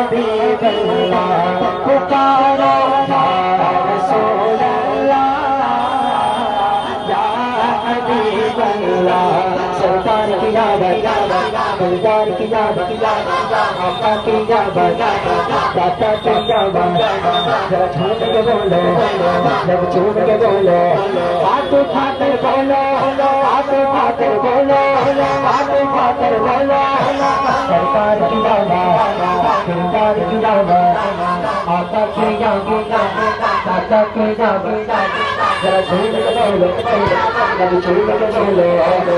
हबीब अल्लाह पुकारो या रसूल अल्लाह या हबीब अल्लाह। सरकार की याद सरकार की याद आका की याद दाता की याद जरा झूम के बोलो जब झूम के बोलो हाथ उठाकर बोलो हाथ उठाकर बोलो हाथ उठाकर बोलो। सरकार की याद सरकार की याद आका की याद दाता की याद जरा झूम के बोलो जब झूम के बोलो।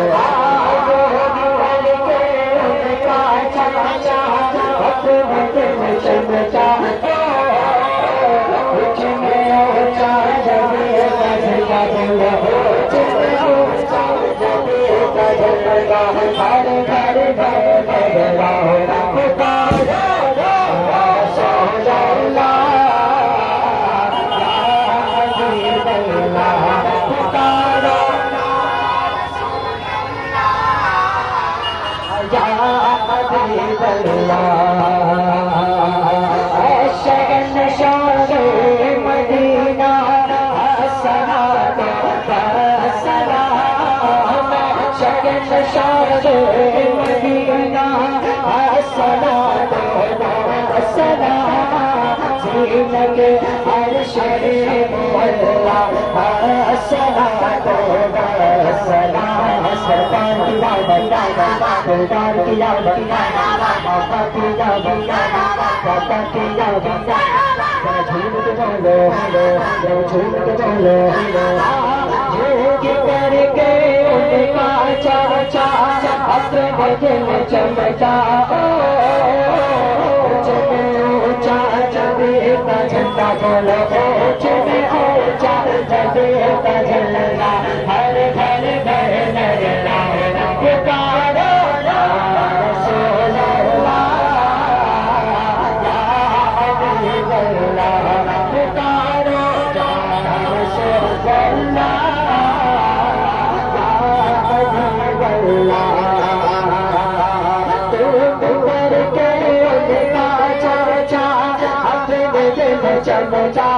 सरकार की याद आका की याद दाता की याद झूम के बोलो झूम के बोलो। झूम करके उनका चाचा अपने बजे में चमचा ऊंचा जबे का झंडा बोलो ऊंचे ऊंचा जबे का झंडा हर घर घर नजरा पुकारो या रसूल अल्लाह या हबीब अल्लाह पुकारो या रसूल अल्लाह या हबीब अल्लाह। तुम करके उनका चाचा अपने दिल चमचा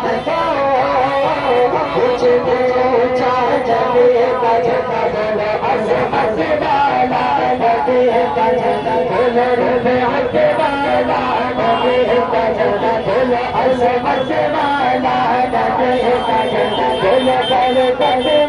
कुछ ऊंचा जबे का झंडा बोलो अज़मत वाला नबी का झंडा बोलो रुफ़अत वाला नबी का झंडा बोलो अज़मत वाला नबी का झंडा बोलो